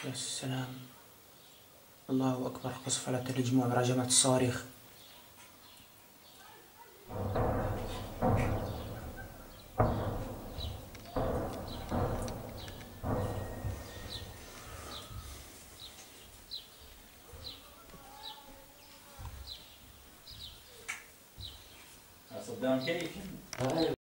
يا سلام. الله أكبر. قصف على تل جموع برجمات الصواريخ. صدام كيف